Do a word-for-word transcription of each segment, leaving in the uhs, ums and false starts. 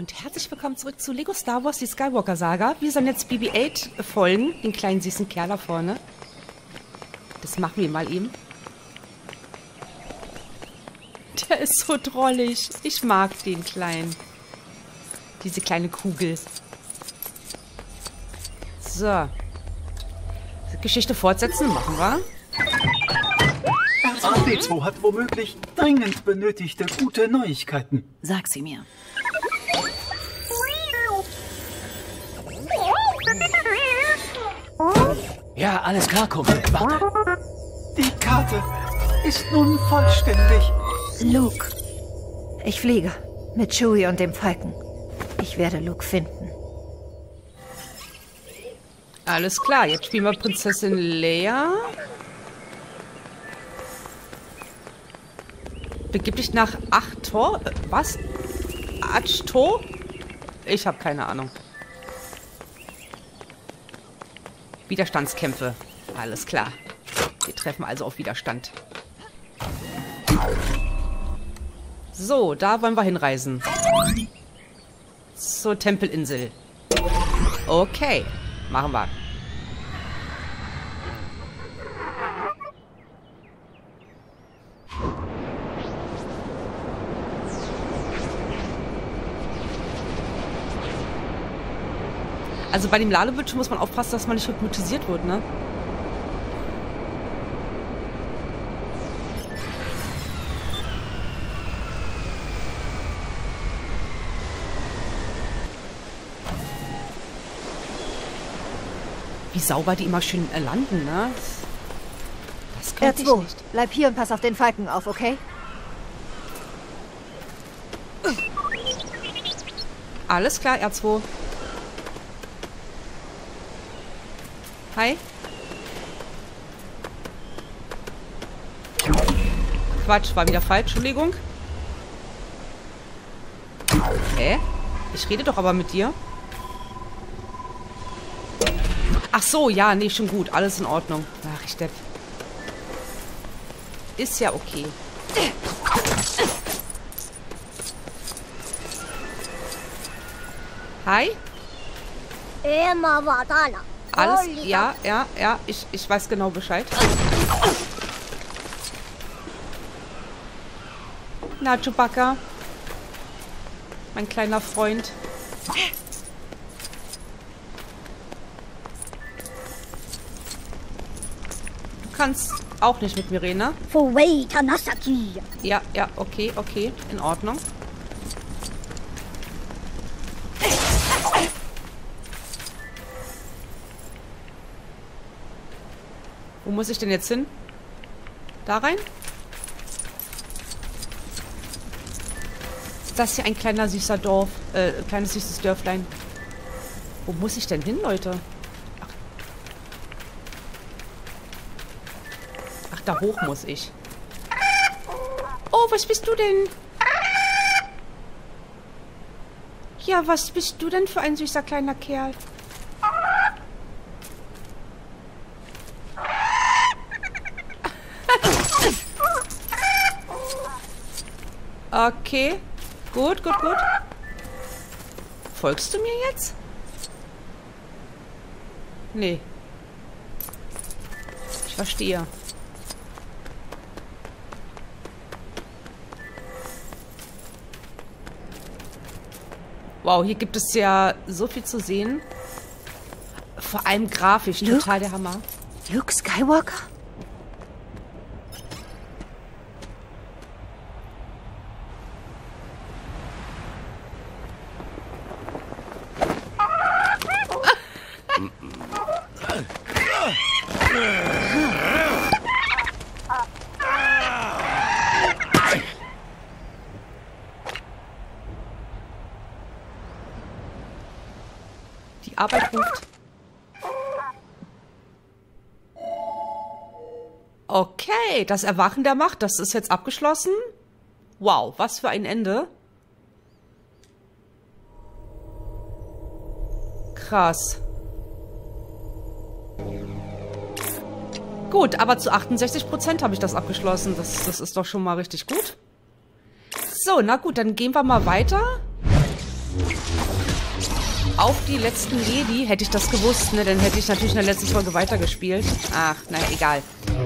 Und herzlich willkommen zurück zu Lego Star Wars, die Skywalker Saga. Wir sollen jetzt B B acht folgen, den kleinen süßen Kerl da vorne. Das machen wir mal eben. Der ist so drollig. Ich mag den Kleinen. Diese kleine Kugel. So. Geschichte fortsetzen, machen wir. R zwei D zwei hat womöglich dringend benötigte gute Neuigkeiten. Sag sie mir. Ja, alles klar, Kumpel. Warte. Die Karte ist nun vollständig. Luke. Ich fliege. Mit Chewie und dem Falken. Ich werde Luke finden. Alles klar, jetzt spielen wir Prinzessin Leia. Begib dich nach Achtor. Was? Achtor? Ich habe keine Ahnung. Widerstandskämpfe. Alles klar. Wir treffen also auf Widerstand. So, da wollen wir hinreisen. Zur Tempelinsel. Okay, machen wir. Also bei dem Ladebildschirm muss man aufpassen, dass man nicht hypnotisiert wird, ne? Wie sauber die immer schön äh, landen, ne? Das könnte ich nicht. Bleib hier und pass auf den Falken auf, okay? Alles klar, R zwei. Hi. Quatsch, war wieder falsch, Entschuldigung. Hä? Ich rede doch aber mit dir. Ach so, ja, nee, schon gut. Alles in Ordnung. Ach, ich depp. Ist ja okay. Hi. Alles, ja, ja, ja, ich, ich weiß genau Bescheid. Na, Chewbacca. Mein kleiner Freund. Du kannst auch nicht mit mir reden, ne? Ja, ja, okay, okay, in Ordnung. Wo muss ich denn jetzt hin? Da rein? Ist das hier ein kleiner süßer Dorf? Äh, kleines süßes Dörflein. Wo muss ich denn hin, Leute? Ach, Ach da hoch muss ich. Oh, was bist du denn? Ja, was bist du denn für ein süßer kleiner Kerl? Okay. Gut, gut, gut. Folgst du mir jetzt? Nee. Ich verstehe. Wow, hier gibt es ja so viel zu sehen. Vor allem grafisch. Luke? Total der Hammer. Luke Skywalker? Die Arbeit ruft. Okay, das Erwachen der Macht, das ist jetzt abgeschlossen. Wow, was für ein Ende. Krass. Gut, aber zu achtundsechzig Prozent habe ich das abgeschlossen. Das, das ist doch schon mal richtig gut. So, na gut, dann gehen wir mal weiter. Auf die letzten Jedi, hätte ich das gewusst, ne? Dann hätte ich natürlich in der letzten Folge weitergespielt. Ach, naja, egal.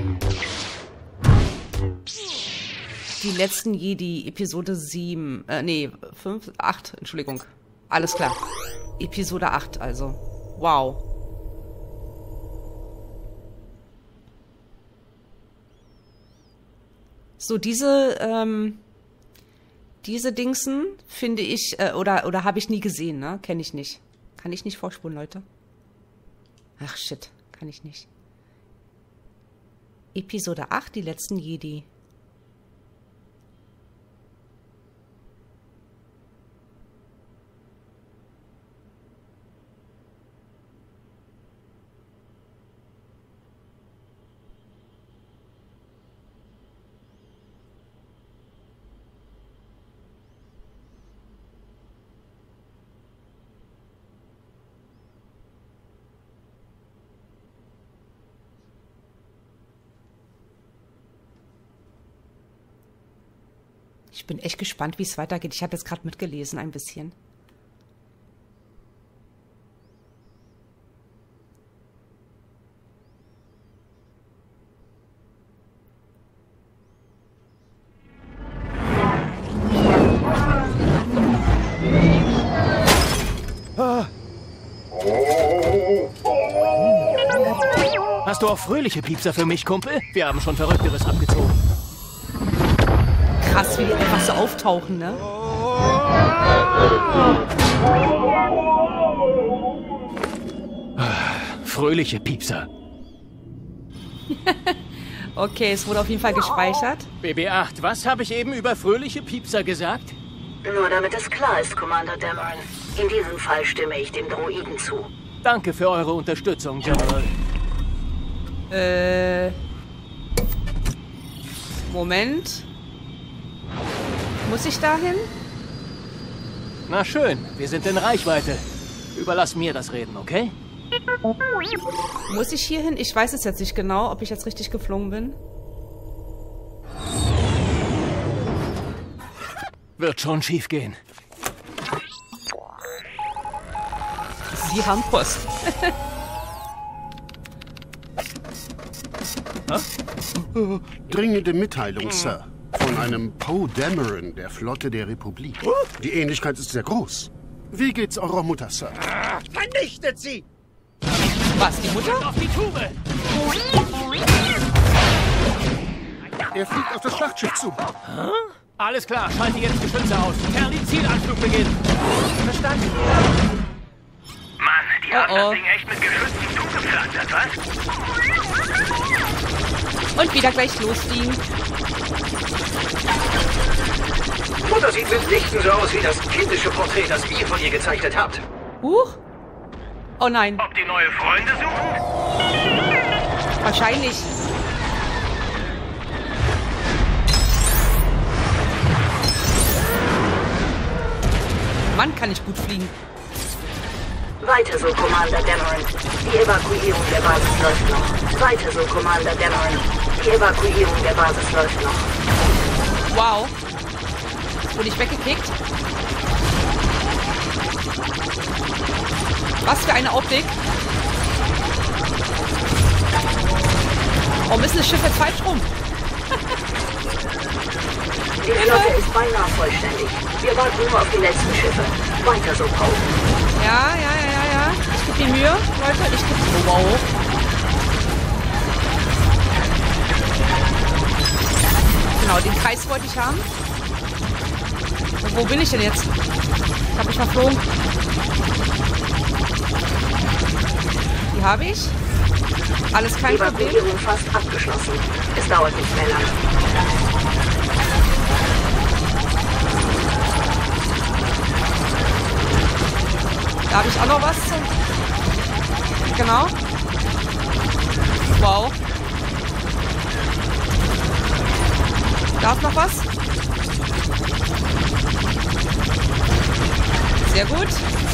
Die letzten Jedi, Episode sieben, äh, nee, fünf, acht, Entschuldigung. Alles klar. Episode acht, also. Wow. So, diese, ähm, diese Dingsen finde ich, äh, oder, oder habe ich nie gesehen, ne? Kenne ich nicht. Kann ich nicht vorspulen, Leute. Ach, shit. Kann ich nicht. Episode acht, die letzten Jedi. Ich bin echt gespannt, wie es weitergeht. Ich habe jetzt gerade mitgelesen, ein bisschen. Hast du auch fröhliche Piepser für mich, Kumpel? Wir haben schon Verrückteres abgezogen. Krass, wie die einfach so auftauchen, ne? Fröhliche Piepser. Okay, es wurde auf jeden Fall gespeichert. B B acht, was habe ich eben über fröhliche Piepser gesagt? Nur damit es klar ist, Commander Dameron. In diesem Fall stimme ich dem Droiden zu. Danke für eure Unterstützung, General. Äh... Moment... Muss ich dahin? Na schön, wir sind in Reichweite. Überlass mir das Reden, okay? Muss ich hier hin? Ich weiß es jetzt nicht genau, ob ich jetzt richtig geflogen bin. Wird schon schief gehen. Sie haben Post. Dringende Mitteilung, Sir. Von einem Poe Dameron der Flotte der Republik. Die Ähnlichkeit ist sehr groß. Wie geht's eurer Mutter, Sir? Vernichtet sie! Was, die Mutter? Auf die Tube! Er fliegt auf das Schlachtschiff zu. Huh? Alles klar, schalte jetzt Geschütze aus. Charlie, Zielanflug beginnen. Verstanden? Mann, die Oh, haben oh. das Ding echt mit Geschützen zugepflastert, was? Und wieder gleich losfliegen. Mutter sieht mitnichten so aus wie das kindische Porträt, das ihr von ihr gezeichnet habt. Huch. Oh nein. Ob die neue Freunde suchen? Wahrscheinlich. Mann, kann ich gut fliegen. Weiter so, Commander Dameron. Die Evakuierung der Basis läuft noch. Weiter so, Commander Dameron. Die Evakuierung der Basis läuft noch. Wow. Wurde ich weggekickt? Was für eine Optik. Warum ist das Schiff jetzt falsch rum? Die Flotte ist beinahe vollständig. Wir warten nur auf die letzten Schiffe. Weiter so, Poe. Ja, ja, ja, ja, ja. Ich gebe mir Mühe, Leute. Ich gebe... Oh, wow. Genau, den Kreis wollte ich haben. Und wo bin ich denn jetzt? Ich habe mich verflogen. Die habe ich. Alles kein Problem. Evakuierung fast abgeschlossen. Es dauert nicht mehr lange. Da habe ich auch noch was zum... Genau. Wow. Darf noch was? Sehr gut.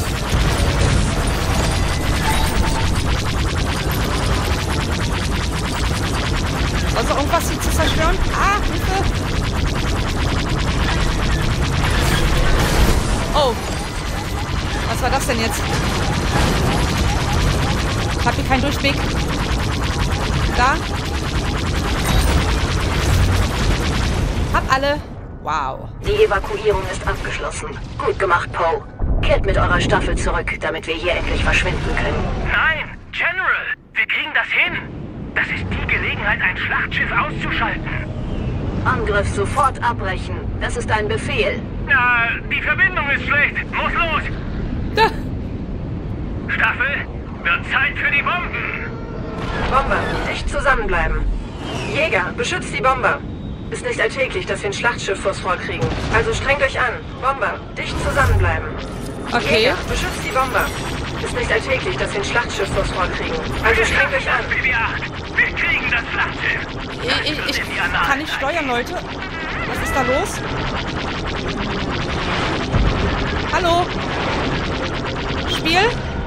Also irgendwas hier zu zerstören? Ah, Hilfe! Oh. Was war das denn jetzt? Ich hab hier keinen Durchweg. Da. Hab alle. Wow. Die Evakuierung ist abgeschlossen. Gut gemacht, Poe. Kehrt mit eurer Staffel zurück, damit wir hier endlich verschwinden können. Nein, General, wir kriegen das hin. Das ist die Gelegenheit, ein Schlachtschiff auszuschalten. Angriff sofort abbrechen. Das ist ein Befehl. Na, die Verbindung ist schlecht. Muss los. Da. Staffel, wird Zeit für die Bomben. Bomber, dicht zusammenbleiben. Jäger, beschützt die Bomber. Ist nicht alltäglich, dass wir ein Schlachtschiff vors Rohr kriegen. Also strengt euch an. Bomber, dicht zusammenbleiben. Okay. Jäger, beschützt die Bomber. Ist nicht alltäglich, dass wir ein Schlachtschiff vors Rohr kriegen. Also strengt euch an. B B acht, wir kriegen das Schlachtschiff. Ich, ich, ich kann nicht steuern, Leute. Was ist da los? Hallo? Spiel?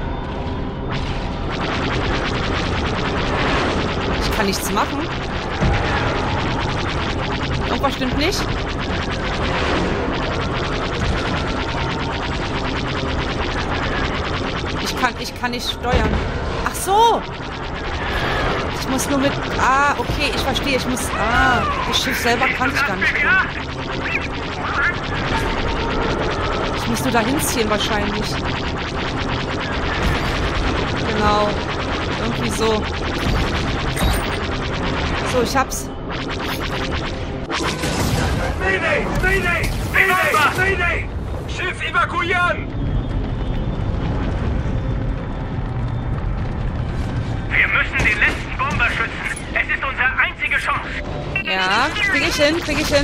Ich kann nichts machen. Irgendwas stimmt nicht. Ich kann, ich kann nicht steuern. Ach so! Ich muss nur mit... Ah, okay, ich verstehe. Ich muss... Ah, das Schiff selber kann ich gar nicht. Ich muss nur dahin ziehen wahrscheinlich. Genau. Irgendwie so. So, ich hab's. Mayday! Mayday! Mayday! Mayday! Schiff evakuieren! Wir müssen den letzten Bomber schützen. Es ist unsere einzige Chance. Ja, krieg ich hin, krieg ich hin.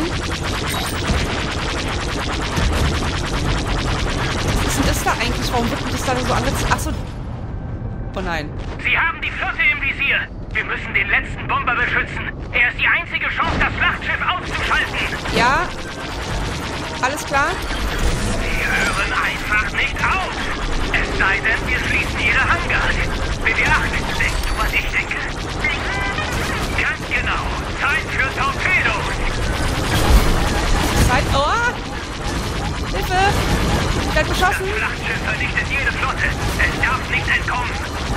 Was ist denn das da eigentlich? Warum wird das da so angezogen? Achso. Oh nein. Sie haben die Flotte im Visier. Wir müssen den letzten Bomber beschützen. Er ist die einzige Chance, das Schlachtschiff auszuschalten. Ja. Alles klar. Sie hören einfach nicht auf. Es sei denn, wir schließen Ihre Hangars. B B acht, denkst du, was ich denke? Ganz genau. Zeit für Torpedos. Zeit. Oh! Hilfe! Ich werd beschossen. Das Schlachtschiff vernichtet jede Flotte. Es darf nicht entkommen.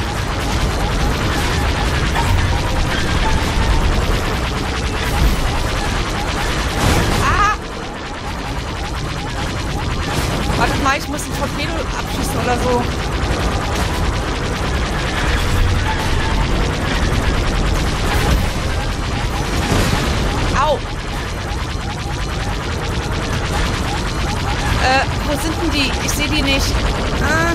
Ah! Warte mal, ich muss ein Torpedo abschießen oder so. Au! Äh, wo sind denn die? Ich sehe die nicht. Ah.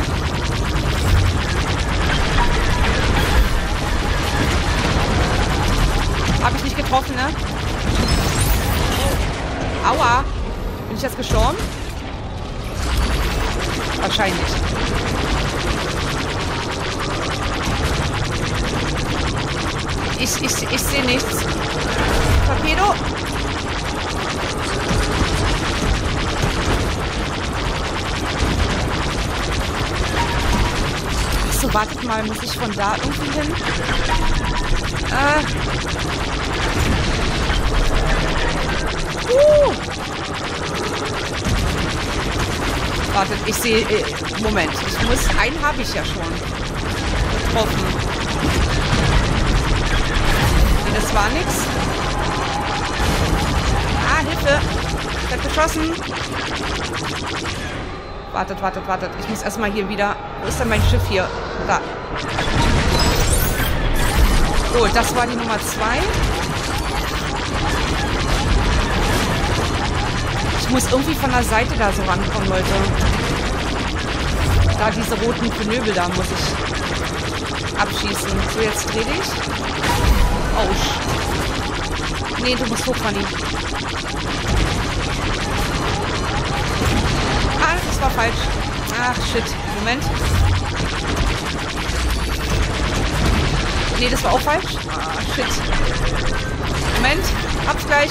Habe ich nicht getroffen, ne? Aua! Bin ich jetzt gestorben? Wahrscheinlich. Ich, ich, ich sehe nichts. Torpedo! So, wartet mal, muss ich von da irgendwie hin? Äh. Uh. Wartet, ich sehe... Äh, Moment, ich muss... Einen habe ich ja schon. Getroffen. Nee, das war nix. Ah, Hilfe. Ich werde geschossen. Wartet, wartet, wartet. Ich muss erstmal hier wieder... Wo ist denn mein Schiff hier? Da. So, das war die Nummer zwei. Ich muss irgendwie von der Seite da so rankommen, Leute. Da diese roten Knöbel da muss ich abschießen. So, jetzt dreh dich. Oh, sch. Nee, du musst hoch, Fanny. Ah, das war falsch. Ach, shit. Moment. Nee, das war auch falsch. Ah, shit. Moment. Hab's gleich.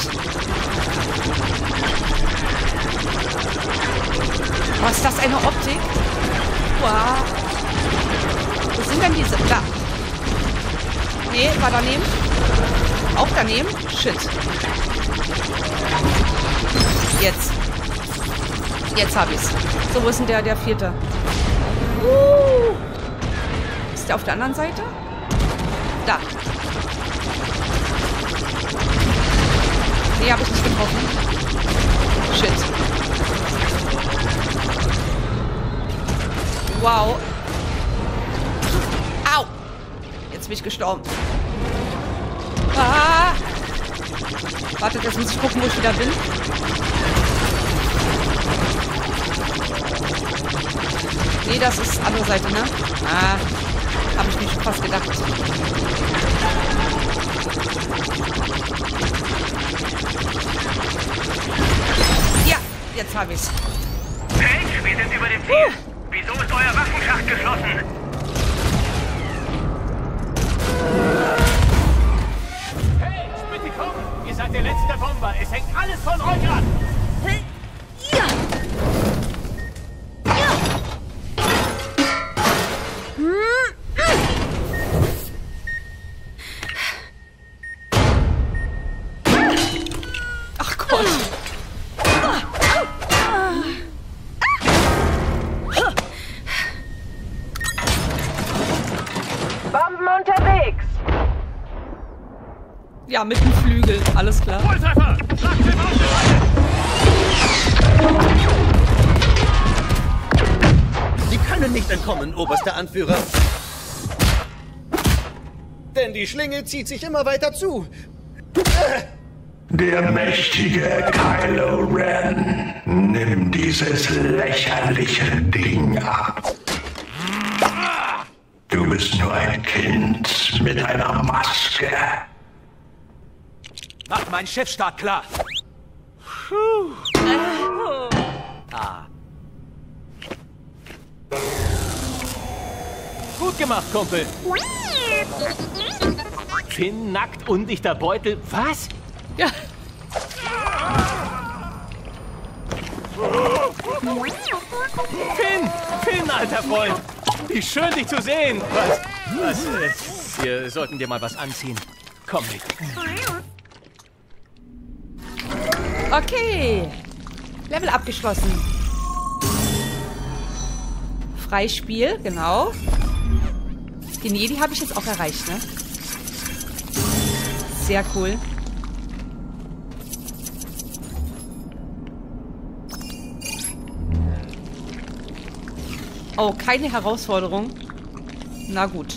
Was ist das, eine Optik? Wow. Wo sind denn diese? Da. Nee, war daneben. Auch daneben? Shit. Jetzt. Jetzt hab ich's. So, wo ist denn der, der vierte? Uh. Ist der auf der anderen Seite? Da. Nee, habe ich nicht getroffen. Shit. Wow. Au. Jetzt bin ich gestorben. Ah. Wartet, jetzt muss ich gucken, wo ich wieder bin. Nee, das ist andere Seite, ne? Ah. Habe ich mir schon fast gedacht. Ja, jetzt habe ich's. Page, wir sind über dem Ziel. Uh. Wieso ist euer Waffenschacht geschlossen? Hey, bitte komm! Ihr seid der letzte Bomber. Es hängt alles von euch ab. Ja. Ach Gott. Bomben unterwegs. Ja, mit dem Flügel. Alles klar. Volltreffer! Schlag den auf! Sie können nicht entkommen, oberster Anführer. Denn die Schlinge zieht sich immer weiter zu. Der mächtige Kylo Ren, nimm dieses lächerliche Ding ab. Du bist nur ein Kind mit einer Maske. Macht meinen Schiffsstart klar. Puh. Ah. Gut gemacht, Kumpel. Finn, nackt, undichter Beutel. Was? Ja. Finn! Finn, alter Freund! Wie schön, dich zu sehen! Was? Was? Äh, wir sollten dir mal was anziehen. Komm mit. Okay. Level abgeschlossen. Freispiel, genau. Den Jedi habe ich jetzt auch erreicht, ne? Sehr cool. Oh, keine Herausforderung. Na gut.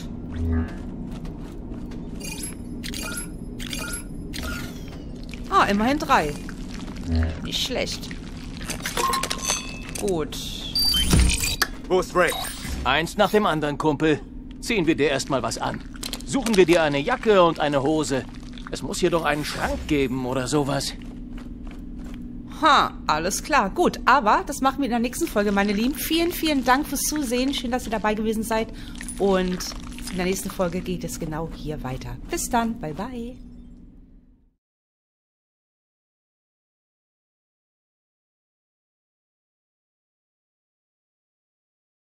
Ah, immerhin drei. Nicht schlecht. Gut. Wo ist Ray? Eins nach dem anderen, Kumpel. Ziehen wir dir erstmal was an. Suchen wir dir eine Jacke und eine Hose. Es muss hier doch einen Schrank geben oder sowas. Ha, alles klar. Gut, aber das machen wir in der nächsten Folge, meine Lieben. Vielen, vielen Dank fürs Zusehen. Schön, dass ihr dabei gewesen seid. Und in der nächsten Folge geht es genau hier weiter. Bis dann. Bye, bye.